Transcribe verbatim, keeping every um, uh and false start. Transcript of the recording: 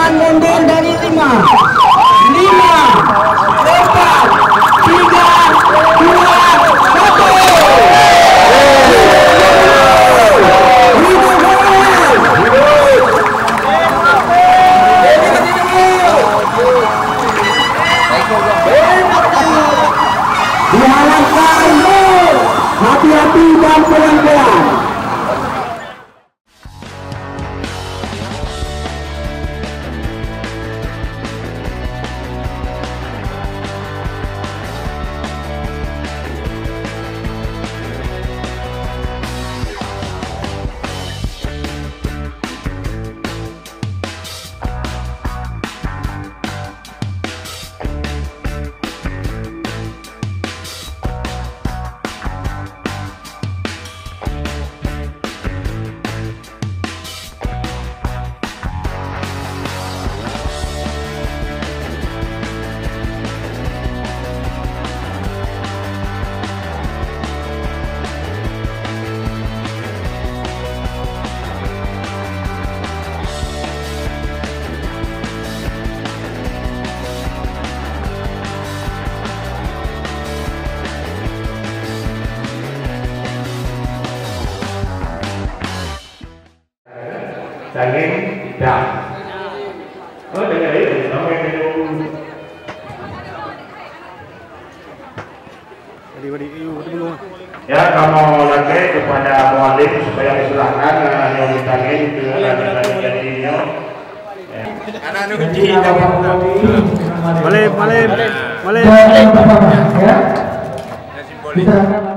Silakan mundur dari lima, lima, empat, tiga, dua, satu. Diharapkan hati-hati dan pelan-pelan. Daging tidak. Oh, dengar itu, namanya menu. Ya, kamu lagi kepada mualim supaya diserahkan yang ditagih ke daging jadinya. Anak-anak kecil Malem, malem, malem. Ya.